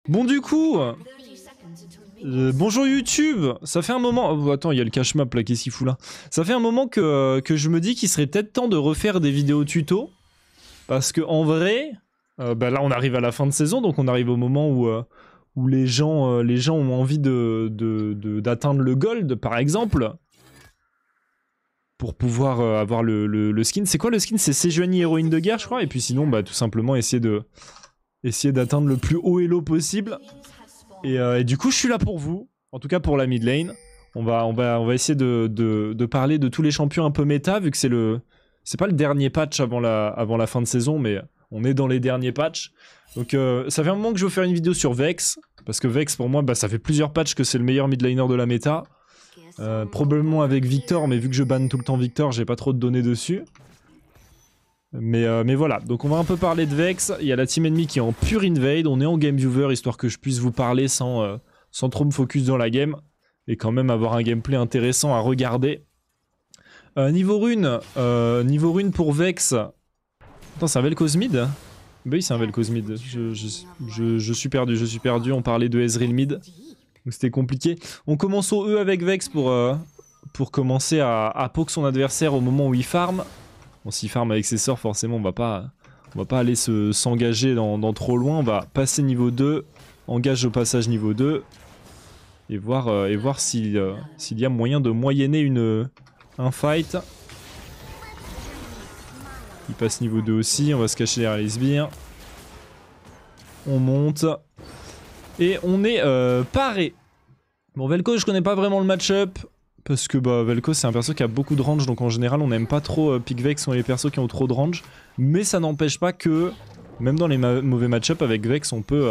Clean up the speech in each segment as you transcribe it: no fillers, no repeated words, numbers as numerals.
Bon du coup, bonjour YouTube. Ça fait un moment... Oh, attends, il y a le cache map là, qu'est-ce qu'il fout là? Ça fait un moment que je me dis qu'il serait peut-être temps de refaire des vidéos tuto. Parce que en vrai, bah là on arrive à la fin de saison, donc on arrive au moment où les gens ont envie d'atteindre le gold, par exemple. Pour pouvoir avoir le skin. C'est quoi le skin? C'est Sejuani héroïne de guerre, je crois. Et puis sinon, bah tout simplement essayer d'atteindre le plus haut elo possible. Et du coup, je suis là pour vous. En tout cas pour la mid lane. On va essayer de parler de tous les champions un peu méta, vu que c'est pas le dernier patch avant la fin de saison, mais on est dans les derniers patchs. Donc ça fait un moment que je veux faire une vidéo sur Vex. Parce que Vex, pour moi, bah, ça fait plusieurs patchs que c'est le meilleur mid laner de la méta. Probablement avec Victor, mais vu que je banne tout le temps Victor, j'ai pas trop de données dessus. Mais voilà, donc on va un peu parler de Vex. Il y a la team ennemie qui est en pure invade. On est en game viewer, histoire que je puisse vous parler sans trop me focus dans la game. Et quand même avoir un gameplay intéressant à regarder. Niveau rune pour Vex... Attends, c'est un Vel'Koz mid? Bah oui, c'est un Vel'Koz mid. Je suis perdu, on parlait de Ezreal mid. Donc c'était compliqué. On commence au E avec Vex pour commencer à poke son adversaire au moment où il farm. Bon, s'il farm avec ses sorts, forcément, on va pas aller s'engager dans trop loin. On va passer niveau 2, engage au passage niveau 2, et voir s'il y a moyen de moyenner un fight. Il passe niveau 2 aussi, on va se cacher derrière les sbires. On monte. Et on est paré. Bon, Vel'Koz, je connais pas vraiment le match-up. Parce que bah, Vel'Koz, c'est un perso qui a beaucoup de range. Donc en général, on n'aime pas trop pick Vex sur les persos qui ont trop de range. Mais ça n'empêche pas que, même dans les mauvais match-up, avec Vex, on peut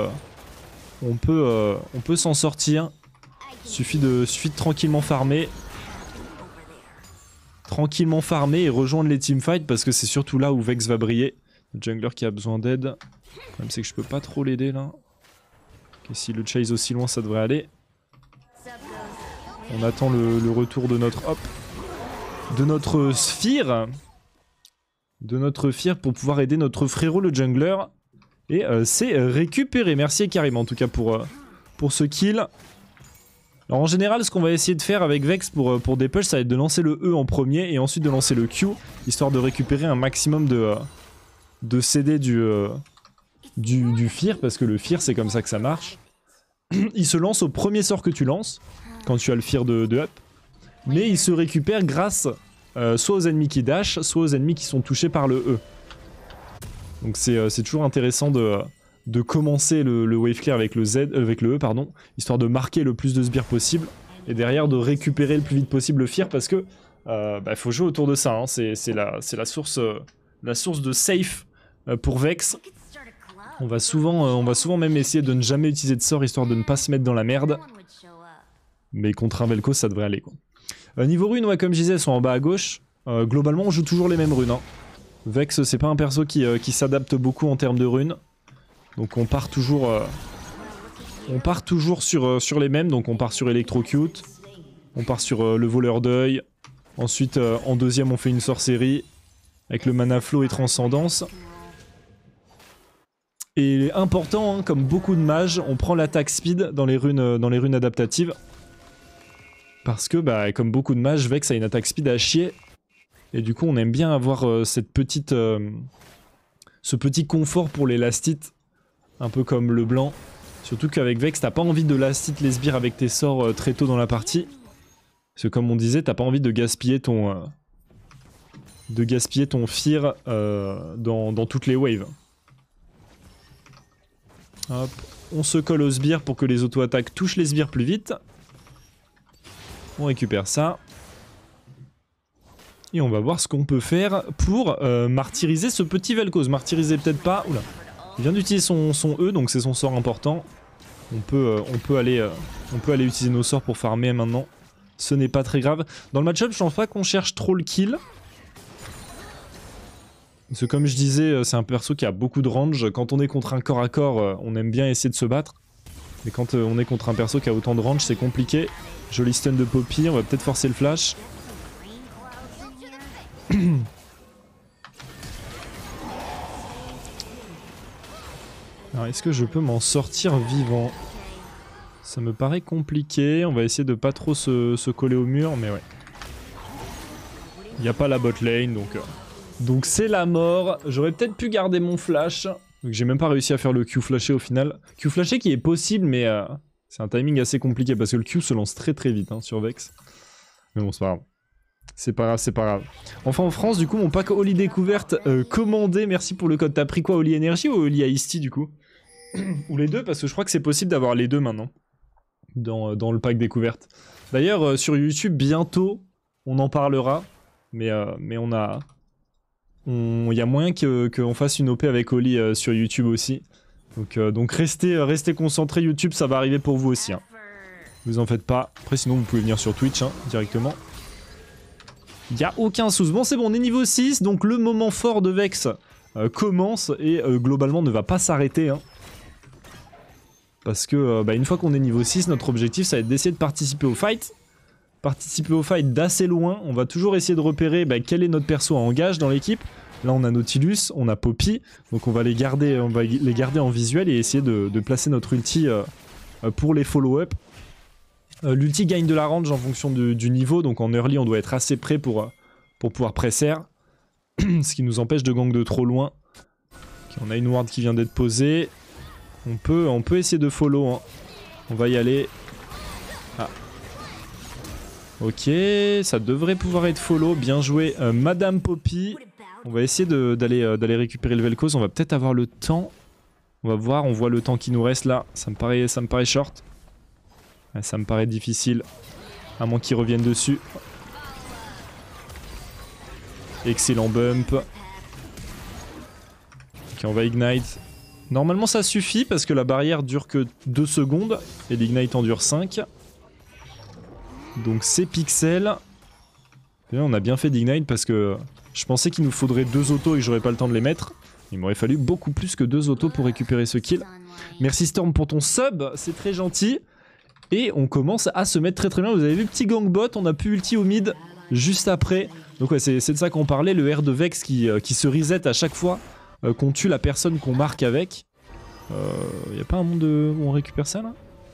s'en sortir. Suffit de tranquillement farmer. Tranquillement farmer et rejoindre les teamfights. Parce que c'est surtout là où Vex va briller. Le jungler qui a besoin d'aide. Le problème, c'est que je peux pas trop l'aider là. Ok, si le chase aussi loin, ça devrait aller. On attend le retour de notre Sphere. De notre Sphere pour pouvoir aider notre frérot le jungler. Et c'est récupéré. Merci Karim en tout cas pour ce kill. Alors en général, ce qu'on va essayer de faire avec Vex pour des pushs, ça va être de lancer le E en premier et ensuite de lancer le Q, histoire de récupérer un maximum de CD du Fear, parce que le Fear c'est comme ça que ça marche. Il se lance au premier sort que tu lances, quand tu as le Fear de up, mais il se récupère grâce soit aux ennemis qui dash, soit aux ennemis qui sont touchés par le E. Donc c'est toujours intéressant de commencer le wave clear avec le E, pardon, histoire de marquer le plus de sbires possible, et derrière de récupérer le plus vite possible le Fear, parce que faut jouer autour de ça, hein. C'est la source de safe pour Vex. On va souvent même essayer de ne jamais utiliser de sort, histoire de ne pas se mettre dans la merde. Mais contre un Vel'Koz, ça devrait aller, quoi. Niveau runes, ouais, comme je disais, elles sont en bas à gauche. Globalement, on joue toujours les mêmes runes, hein. Vex, c'est pas un perso qui s'adapte beaucoup en termes de runes. Donc on part toujours sur les mêmes. Donc on part sur Electrocute, on part sur le voleur d'œil. Ensuite, en deuxième, on fait une sorcellerie avec le mana flow et transcendance. Et important, hein, comme beaucoup de mages, on prend l'attaque speed dans les runes adaptatives. Parce que, bah, comme beaucoup de mages, Vex a une attaque speed à chier. Et du coup, on aime bien avoir ce petit confort pour les last hits. Un peu comme le blanc. Surtout qu'avec Vex, t'as pas envie de last hit les sbires avec tes sorts très tôt dans la partie. Parce que comme on disait, t'as pas envie de gaspiller ton fear dans toutes les waves. Hop, on se colle aux sbires pour que les auto-attaques touchent les sbires plus vite. On récupère ça. Et on va voir ce qu'on peut faire pour martyriser ce petit Vel'Koz. Martyriser peut-être pas. Oula. Il vient d'utiliser son E, donc c'est son sort important. On peut aller utiliser nos sorts pour farmer maintenant. Ce n'est pas très grave. Dans le match-up, je pense pas qu'on cherche trop le kill. Parce que comme je disais, c'est un perso qui a beaucoup de range. Quand on est contre un corps à corps, on aime bien essayer de se battre. Mais quand on est contre un perso qui a autant de range, c'est compliqué. Joli stun de Poppy, on va peut-être forcer le flash. Alors est-ce que je peux m'en sortir vivant? Ça me paraît compliqué, on va essayer de pas trop se coller au mur, mais ouais. Il n'y a pas la bot lane, donc c'est la mort. J'aurais peut-être pu garder mon flash, donc j'ai même pas réussi à faire le Q flashé au final. Q flashé qui est possible, mais c'est un timing assez compliqué, parce que le Q se lance très très vite hein, sur Vex. Mais bon, c'est pas grave. C'est pas grave, c'est pas grave. Enfin en France, du coup, mon pack Oli découverte commandé, merci pour le code. T'as pris quoi, Oli Energy ou Oli Ice-T du coup? Ou les deux, parce que je crois que c'est possible d'avoir les deux maintenant. Dans le pack découverte. D'ailleurs, sur YouTube, bientôt, on en parlera. Mais on a... Il y a moyen qu'on fasse une OP avec Oli sur YouTube aussi. Donc restez concentrés YouTube, ça va arriver pour vous aussi. Hein. Vous en faites pas. Après, sinon, vous pouvez venir sur Twitch hein, directement. Il n'y a aucun souci. Bon, c'est bon, on est niveau 6. Donc le moment fort de Vex commence et globalement ne va pas s'arrêter. Hein. Parce que une fois qu'on est niveau 6, notre objectif ça va être d'essayer de participer au fight. Participer au fight d'assez loin. On va toujours essayer de repérer quel est notre perso à engage dans l'équipe. Là on a Nautilus, on a Poppy. Donc on va les garder en visuel et essayer de placer notre ulti pour les follow-up. L'ulti gagne de la range en fonction du niveau. Donc en early on doit être assez près pour pouvoir presser. Ce qui nous empêche de gank de trop loin. Okay, on a une ward qui vient d'être posée. On peut essayer de follow, hein. On va y aller. Ah. Ok, ça devrait pouvoir être follow. Bien joué, Madame Poppy. On va essayer d'aller récupérer le Vel'Koz. On va peut-être avoir le temps. On va voir, on voit le temps qui nous reste là. Ça me paraît short. Ça me paraît difficile. À moins qu'ils reviennent dessus. Excellent bump. Ok, on va ignite. Normalement ça suffit parce que la barrière dure que 2 secondes et l'ignite en dure 5. Donc c'est pixel. Et on a bien fait d'ignite parce que je pensais qu'il nous faudrait 2 autos et que j'aurais pas le temps de les mettre. Il m'aurait fallu beaucoup plus que 2 autos pour récupérer ce kill. Merci Storm pour ton sub, c'est très gentil. Et on commence à se mettre très très bien. Vous avez vu, petit gangbot, on a pu ulti au mid juste après. Donc ouais, c'est de ça qu'on parlait, le R de Vex qui se reset à chaque fois. Qu'on tue la personne qu'on marque avec. Y a pas un monde où on récupère ça là?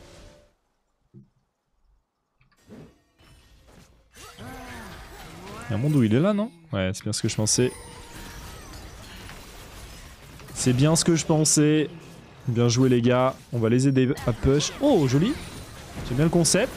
Y a un monde où il est là, non? Ouais, c'est bien ce que je pensais. C'est bien ce que je pensais. Bien joué les gars. On va les aider à push. Oh, joli. J'aime bien le concept.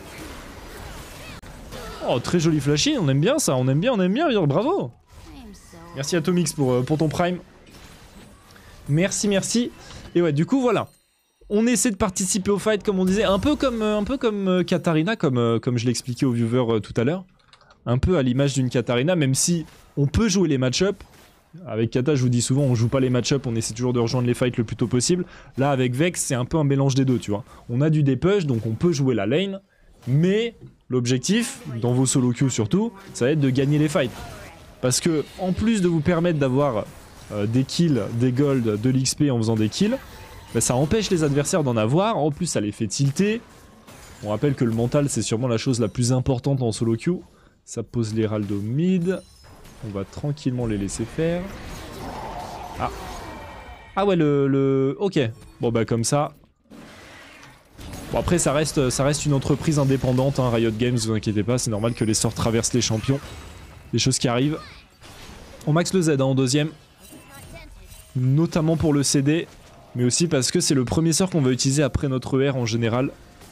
Oh, très joli flashy. On aime bien ça. On aime bien. Bravo. Merci Atomix pour ton prime. Merci. Et ouais, du coup, voilà. On essaie de participer au fight, comme on disait, un peu comme Katarina, comme je l'expliquais aux viewers tout à l'heure. Un peu à l'image d'une Katarina, même si on peut jouer les match-up. Avec Kata, je vous dis souvent, on joue pas les match-up, on essaie toujours de rejoindre les fights le plus tôt possible. Là, avec Vex, c'est un peu un mélange des deux, tu vois. On a du dépush, donc on peut jouer la lane, mais l'objectif, dans vos solo queues surtout, ça va être de gagner les fights. Parce que, en plus de vous permettre d'avoir des kills, des golds, de l'XP en faisant des kills, bah, ça empêche les adversaires d'en avoir, en plus ça les fait tilter. On rappelle que le mental c'est sûrement la chose la plus importante en solo queue. Ça pose l'Herald au mid, on va tranquillement les laisser faire. Ah, ah ouais ok, bon bah comme ça. Bon après ça reste une entreprise indépendante, hein, Riot Games, vous inquiétez pas, c'est normal que les sorts traversent les champions. Des choses qui arrivent. On max le Z hein, en deuxième. Notamment pour le CD, mais aussi parce que c'est le premier sort qu'on va utiliser après notre ER en général.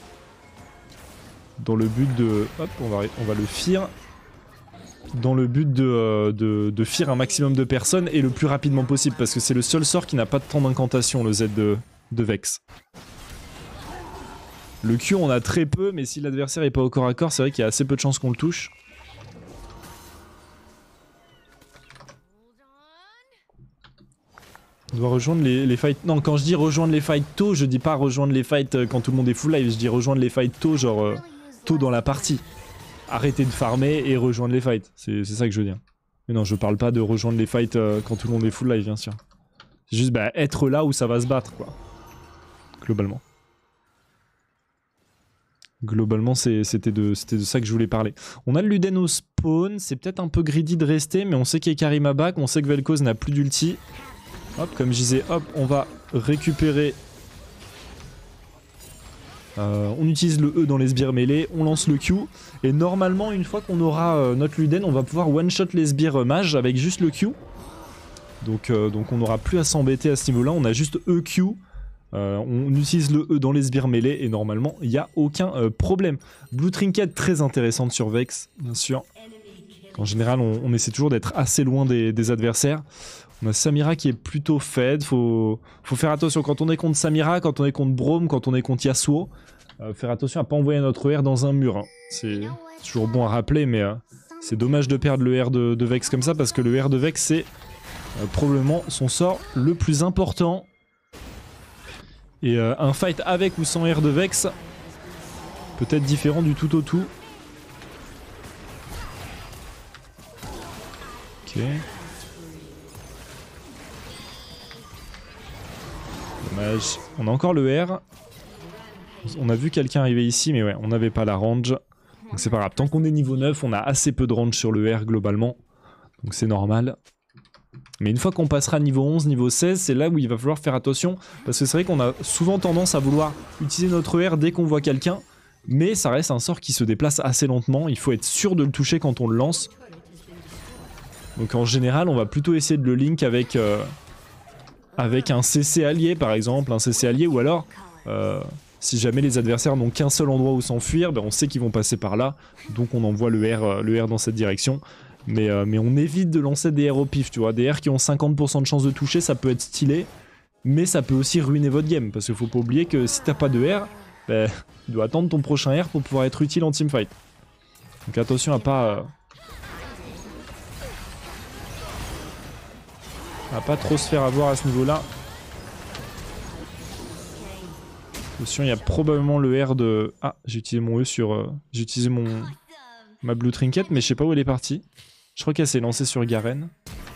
Dans le but de... Hop, on va le fear. Dans le but de fear un maximum de personnes et le plus rapidement possible, parce que c'est le seul sort qui n'a pas de temps d'incantation, le Z de Vex. Le Q on a très peu, mais si l'adversaire est pas au corps à corps, c'est vrai qu'il y a assez peu de chances qu'on le touche. On doit rejoindre les fights... Non, quand je dis rejoindre les fights tôt, je dis pas rejoindre les fights quand tout le monde est full live, je dis rejoindre les fights tôt, genre tôt dans la partie. Arrêter de farmer et rejoindre les fights, c'est ça que je veux dire. Mais non, je parle pas de rejoindre les fights quand tout le monde est full live, bien sûr. C'est juste être là où ça va se battre, quoi. Globalement. Globalement, c'était de ça que je voulais parler. On a le Luden au spawn, c'est peut-être un peu greedy de rester, mais on sait qu'il y a Karima back, on sait que Vel'Koz n'a plus d'ulti. Hop, comme je disais, hop, on va récupérer... on utilise le E dans les sbires mêlés, on lance le Q, et normalement une fois qu'on aura notre Luden, on va pouvoir one-shot les sbires mages avec juste le Q. Donc on n'aura plus à s'embêter à ce niveau-là, on a juste EQ, on utilise le E dans les sbires mêlés, et normalement il n'y a aucun problème. Blue Trinket très intéressante sur Vex, bien sûr. En général on essaie toujours d'être assez loin des adversaires. On a Samira qui est plutôt fed, faut faire attention quand on est contre Samira, quand on est contre Braum, quand on est contre Yasuo. Faire attention à pas envoyer notre R dans un mur. Hein. C'est toujours bon à rappeler, mais c'est dommage de perdre le R de Vex comme ça, parce que le R de Vex c'est probablement son sort le plus important. Et un fight avec ou sans R de Vex peut être différent du tout au tout. Ok. Dommage. On a encore le R. On a vu quelqu'un arriver ici, mais ouais, on n'avait pas la range. Donc c'est pas grave. Tant qu'on est niveau 9, on a assez peu de range sur le R globalement. Donc c'est normal. Mais une fois qu'on passera niveau 11, niveau 16, c'est là où il va falloir faire attention. Parce que c'est vrai qu'on a souvent tendance à vouloir utiliser notre R dès qu'on voit quelqu'un. Mais ça reste un sort qui se déplace assez lentement. Il faut être sûr de le toucher quand on le lance. Donc en général, on va plutôt essayer de le link avec un CC allié par exemple, un CC allié, ou alors si jamais les adversaires n'ont qu'un seul endroit où s'enfuir, ben on sait qu'ils vont passer par là, donc on envoie le R dans cette direction. Mais on évite de lancer des R au pif, tu vois, des R qui ont 50% de chance de toucher, ça peut être stylé, mais ça peut aussi ruiner votre game, parce qu'il faut pas oublier que si t'as pas de R, ben, tu dois attendre ton prochain R pour pouvoir être utile en teamfight. Donc attention à pas trop se faire avoir à ce niveau-là. Attention, il y a probablement le R de... Ah, j'ai utilisé mon E sur... j'ai utilisé ma Blue Trinket, mais je sais pas où elle est partie. Je crois qu'elle s'est lancée sur Garen.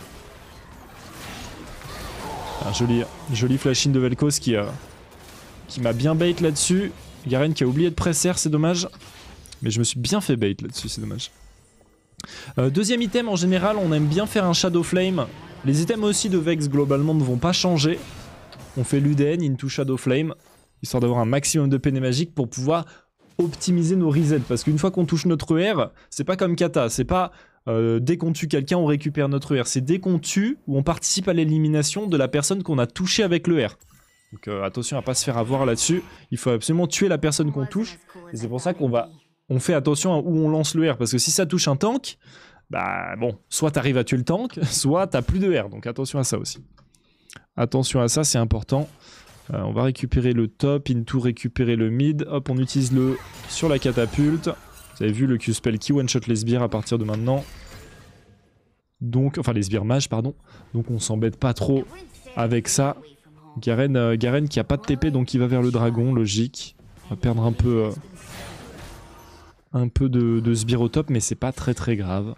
Un joli flash-in de Vel'Koz qui m'a bien bait là-dessus. Garen qui a oublié de presser, c'est dommage. Mais je me suis bien fait bait là-dessus, c'est dommage. Deuxième item, en général, on aime bien faire un Shadow Flame. Les items aussi de Vex, globalement, ne vont pas changer. On fait Luden into Shadow Flame, histoire d'avoir un maximum de PN magique pour pouvoir optimiser nos resets. Parce qu'une fois qu'on touche notre R, c'est pas comme Kata, c'est pas dès qu'on tue quelqu'un, on récupère notre R. C'est dès qu'on tue ou on participe à l'élimination de la personne qu'on a touchée avec le R. Donc attention à pas se faire avoir là-dessus. Il faut absolument tuer la personne qu'on touche. Et c'est pour ça on fait attention à où on lance le R. Parce que si ça touche un tank, bah bon, soit t'arrives à tuer le tank, soit t'as plus de R. Donc attention à ça aussi. Attention à ça, c'est important. On va récupérer le top, into récupérer le mid. Hop, on utilise le E sur la catapulte. Vous avez vu le Q-spell qui one-shot les sbires à partir de maintenant. Donc, enfin les sbires mages, pardon. Donc on s'embête pas trop avec ça. Garen qui a pas de TP, donc il va vers le dragon, logique. On va perdre un peu de sbires au top, mais c'est pas très grave.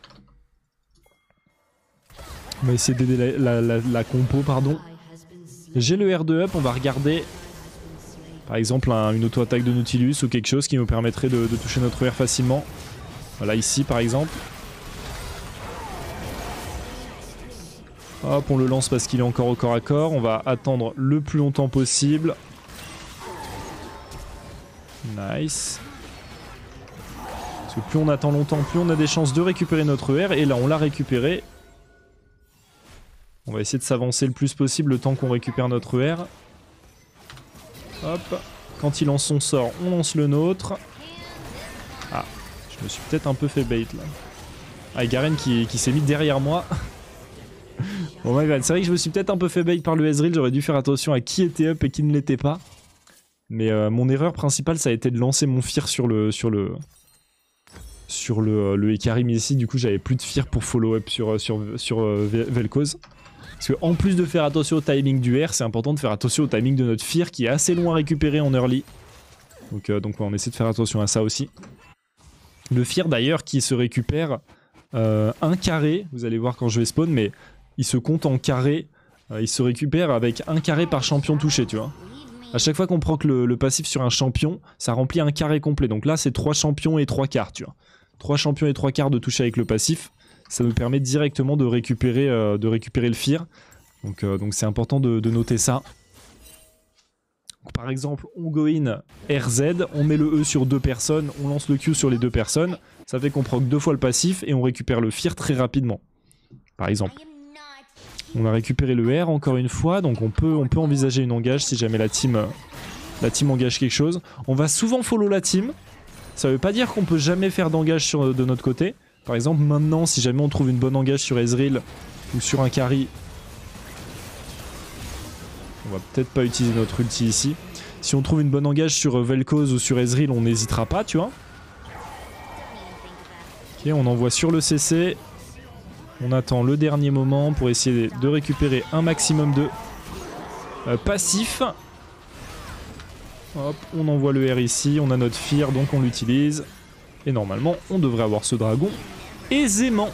On va essayer d'aider la compo, pardon. J'ai le R2 up, on va regarder par exemple une auto-attaque de Nautilus ou quelque chose qui nous permettrait de toucher notre R facilement. Voilà, ici par exemple. Hop, on le lance parce qu'il est encore au corps à corps. On va attendre le plus longtemps possible. Nice. Parce que plus on attend longtemps, plus on a des chances de récupérer notre R. Et là, on l'a récupéré. On va essayer de s'avancer le plus possible le temps qu'on récupère notre R. Hop. Quand il lance son sort, on lance le nôtre. Ah, je me suis peut-être un peu fait bait là. Ah, Garen qui s'est mis derrière moi. Bon, my bad. C'est vrai que je me suis peut-être un peu fait bait par le Ezreal. J'aurais dû faire attention à qui était up et qui ne l'était pas. Mais mon erreur principale, ça a été de lancer mon Fear sur le Ikarim ici. Du coup, j'avais plus de Fear pour follow up sur Vel'Koz. Parce qu'en plus de faire attention au timing du R, c'est important de faire attention au timing de notre Fear qui est assez loin récupéré en early. Donc on essaie de faire attention à ça aussi. Le Fear d'ailleurs qui se récupère un carré, vous allez voir quand je vais spawn, mais il se compte en carré, il se récupère avec un carré par champion touché, tu vois. À chaque fois qu'on proc le passif sur un champion, ça remplit un carré complet. Donc là, c'est 3 champions et 3 quarts, tu vois. 3 champions et 3 quarts de toucher avec le passif. Ça nous permet directement de récupérer le Fear. Donc c'est important de noter ça. par exemple, on go in RZ, on met le E sur 2 personnes, on lance le Q sur les 2 personnes, ça fait qu'on proc 2 fois le passif et on récupère le Fear très rapidement. Par exemple. On a récupéré le R encore une fois, donc on peut envisager une engage si jamais la team engage quelque chose. On va souvent follow la team, ça veut pas dire qu'on peut jamais faire d'engage de notre côté. Par exemple, maintenant, si jamais on trouve une bonne engage sur Ezreal ou sur un carry, on va peut-être pas utiliser notre ulti ici. Si on trouve une bonne engage sur Vel'Koz ou sur Ezreal, on n'hésitera pas, tu vois. Ok, on envoie sur le CC. On attend le dernier moment pour essayer de récupérer un maximum de passifs. Hop, on envoie le R ici, on a notre Fear, donc on l'utilise. Et normalement, on devrait avoir ce dragon aisément.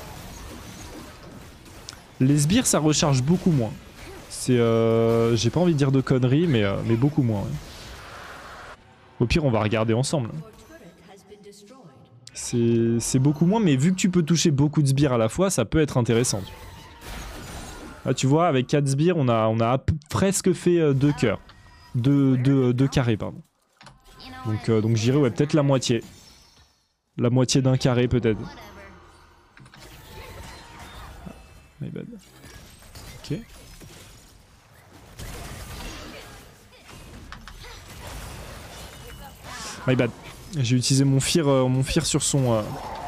Les sbires, ça recharge beaucoup moins. C'est, j'ai pas envie de dire de conneries, mais beaucoup moins. Ouais. Au pire, on va regarder ensemble. C'est beaucoup moins, mais vu que tu peux toucher beaucoup de sbires à la fois, ça peut être intéressant. Là, tu vois, avec 4 sbires, on a presque fait 2 cœurs. 2 carrés, pardon. Donc j'irai, ouais, peut-être la moitié. La moitié d'un carré, peut-être. My bad. Ok. My bad. J'ai utilisé mon Fear sur son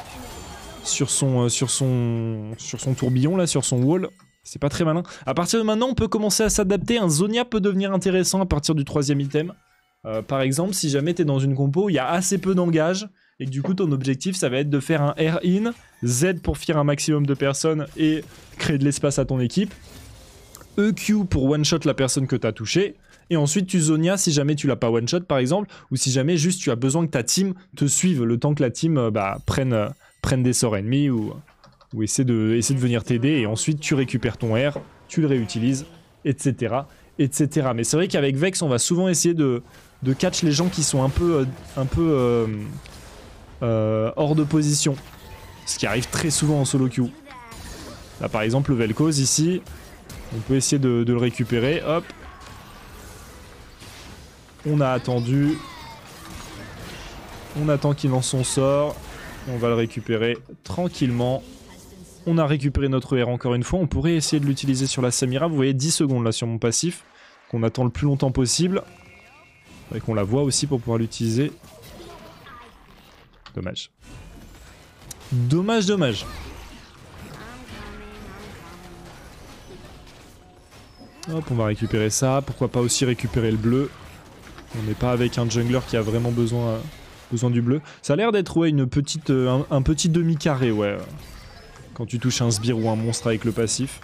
tourbillon là, sur son wall. C'est pas très malin. À partir de maintenant, on peut commencer à s'adapter. Un Zhonya peut devenir intéressant à partir du 3e item. Par exemple, si jamais t'es dans une compo où il y a assez peu d'engage et que du coup ton objectif ça va être de faire un R-in, Z pour Fear un maximum de personnes et créer de l'espace à ton équipe, EQ pour one-shot la personne que t'as touchée. Et ensuite tu Zhonya si jamais tu l'as pas one shot par exemple, ou si jamais juste tu as besoin que ta team te suive le temps que la team prenne des sorts ennemis ou essaie de venir t'aider, et ensuite tu récupères ton R, tu le réutilises, etc. etc. Mais c'est vrai qu'avec Vex on va souvent essayer de catch les gens qui sont un peu hors de position. Ce qui arrive très souvent en solo queue. Là par exemple le Vel'Koz ici, on peut essayer de le récupérer, hop. On a attendu. On attend qu'il lance son sort. On va le récupérer tranquillement. On a récupéré notre R encore une fois. On pourrait essayer de l'utiliser sur la Samira. Vous voyez 10 secondes là sur mon passif. Qu'on attend le plus longtemps possible. Et qu'on la voit aussi pour pouvoir l'utiliser. Dommage. Dommage, dommage. Hop, on va récupérer ça. Pourquoi pas aussi récupérer le bleu. On n'est pas avec un jungler qui a vraiment besoin du bleu. Ça a l'air d'être ouais, un petit demi-carré, ouais. Quand tu touches un sbire ou un monstre avec le passif.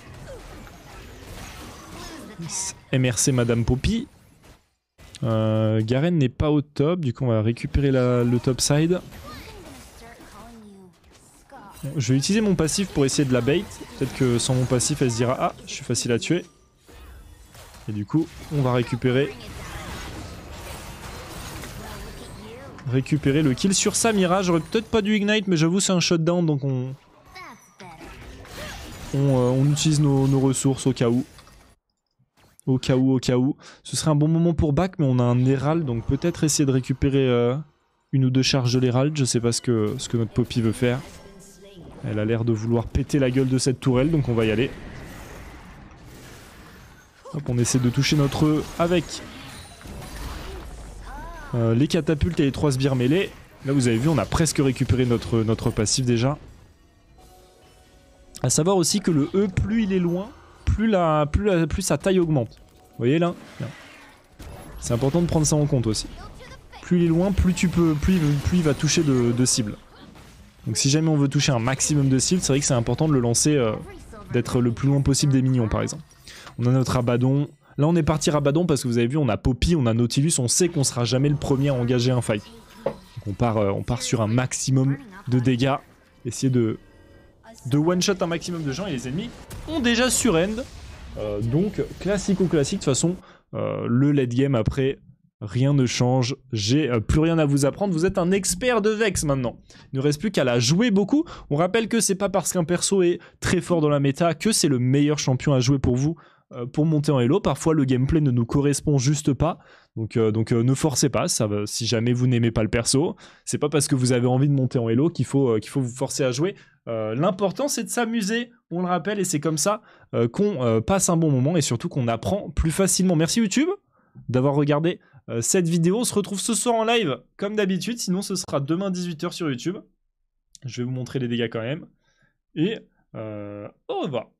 MRC Madame Poppy. Garen n'est pas au top, du coup on va récupérer le top side. Je vais utiliser mon passif pour essayer de la bait. Peut-être que sans mon passif elle se dira ah, je suis facile à tuer. Et du coup on va récupérer le kill sur Samira. J'aurais peut-être pas dû ignite, mais j'avoue c'est un shutdown, donc on utilise nos ressources au cas où. Au cas où. Ce serait un bon moment pour back, mais on a un Herald, donc peut-être essayer de récupérer une ou deux charges de l'Herald. Je sais pas ce que notre Poppy veut faire. Elle a l'air de vouloir péter la gueule de cette tourelle, donc on va y aller. Hop, on essaie de toucher notre E avec les catapultes et les 3 sbires mêlés. Là vous avez vu, on a presque récupéré notre passif déjà. A savoir aussi que le E, plus il est loin, plus sa taille augmente. Vous voyez là, c'est important de prendre ça en compte aussi. Plus il est loin, plus il va toucher de cibles. Donc si jamais on veut toucher un maximum de cibles, c'est vrai que c'est important de le lancer, d'être le plus loin possible des minions par exemple. On a notre Abaddon. Là on est parti Rabadon parce que vous avez vu, on a Poppy, on a Nautilus, on sait qu'on sera jamais le premier à engager un fight. Donc on part sur un maximum de dégâts, essayer de one-shot un maximum de gens, et les ennemis ont déjà surend. Donc classique ou classique, de toute façon, le late game après, rien ne change, j'ai plus rien à vous apprendre, vous êtes un expert de Vex maintenant. Il ne reste plus qu'à la jouer beaucoup. On rappelle que c'est pas parce qu'un perso est très fort dans la méta que c'est le meilleur champion à jouer pour vous. pour monter en Elo. Parfois le gameplay ne nous correspond juste pas, donc ne forcez pas. Si jamais vous n'aimez pas le perso, c'est pas parce que vous avez envie de monter en Elo qu'il faut vous forcer à jouer. L'important c'est de s'amuser, on le rappelle, et c'est comme ça qu'on passe un bon moment et surtout qu'on apprend plus facilement. Merci YouTube d'avoir regardé cette vidéo. On se retrouve ce soir en live comme d'habitude, sinon ce sera demain 18 h sur YouTube. Je vais vous montrer les dégâts quand même. Et au revoir.